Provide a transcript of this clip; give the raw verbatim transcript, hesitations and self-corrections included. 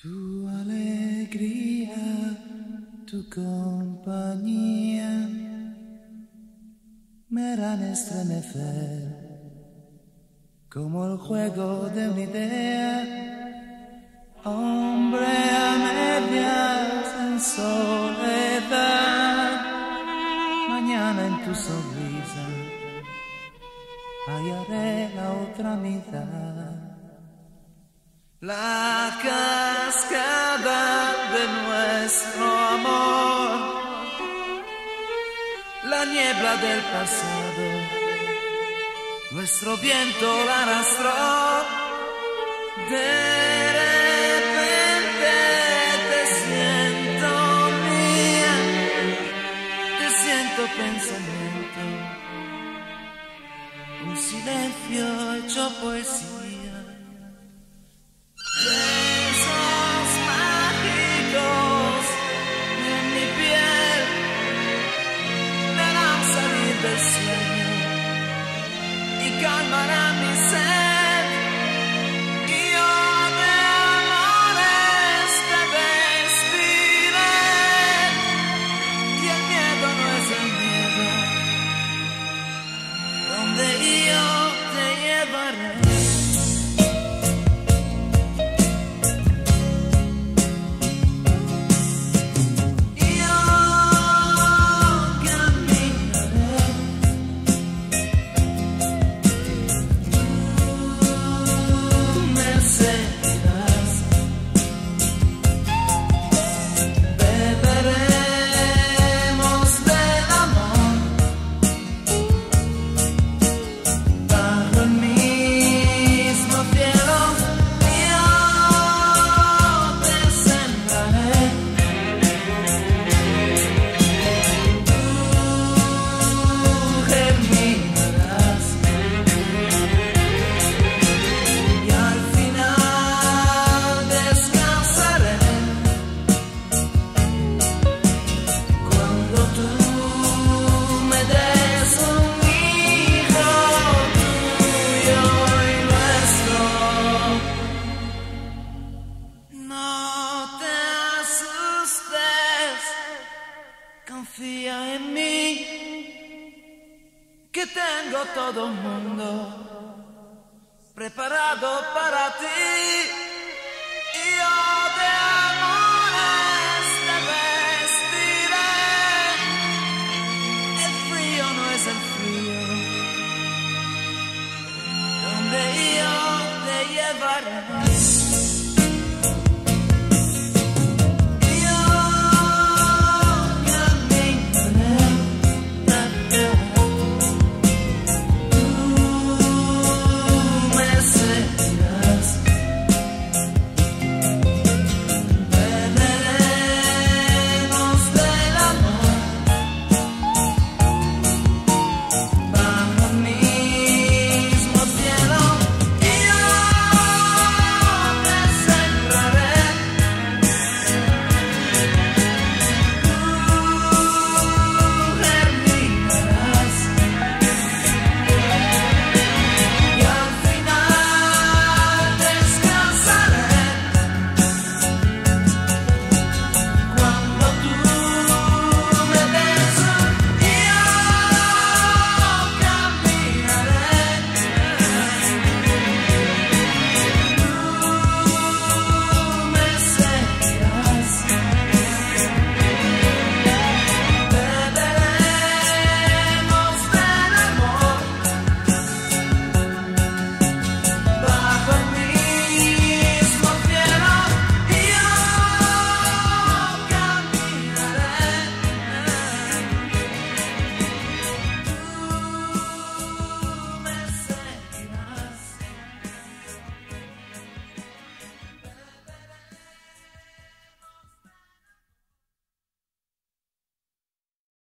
Tu alegría, tu compañía me harán estremecer como el juego de una idea. Hombre a medias en soledad, mañana en tu sonrisa hallaré la otra mitad. La cascada de nuestro amor, la niebla del pasado, nuestro viento la arrastró. De repente te siento mía, te siento pensamiento, un silencio hecho poesía. Besos mágicos en mi piel me harán salir del sueño y calmarán mi sed. Y yo de amores te vestiré, y el miedo no es el miedo, donde yo te llevaré. Confía en mí, que tengo todo el mundo preparado para ti. Y yo de amores te vestiré, el frío no es el frío, donde yo te llevaré.